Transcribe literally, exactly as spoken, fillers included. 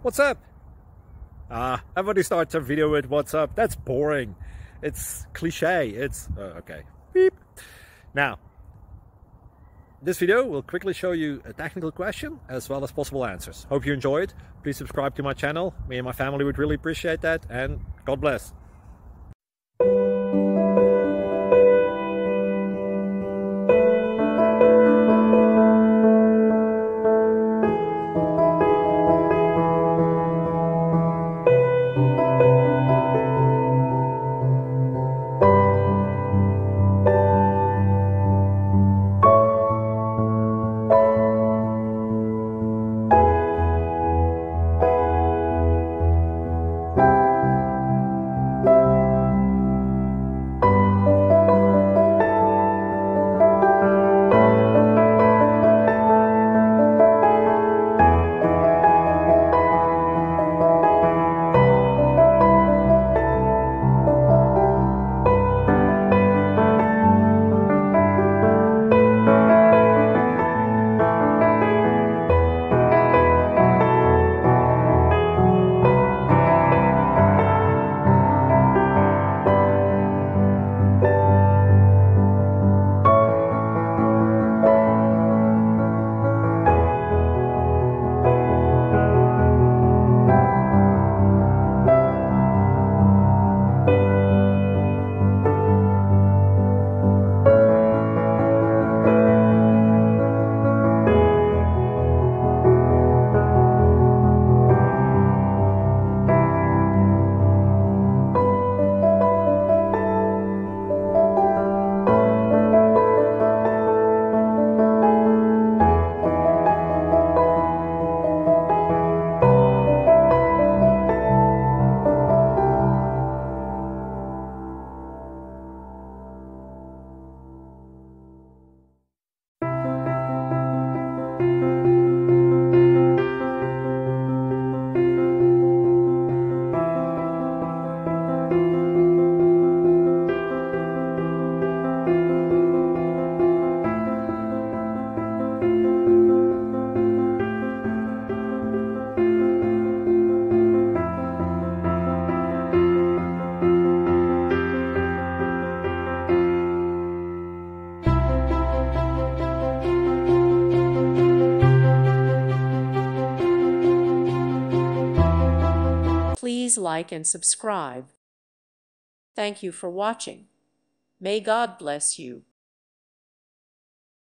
What's up? Ah, everybody starts a video with what's up. That's boring. It's cliche. It's uh, okay. Beep. Now, this video will quickly show you a technical question as well as possible answers. Hope you enjoy it. Please subscribe to my channel. Me and my family would really appreciate that, and God bless. Please like and subscribe. Thank you for watching. May God bless you.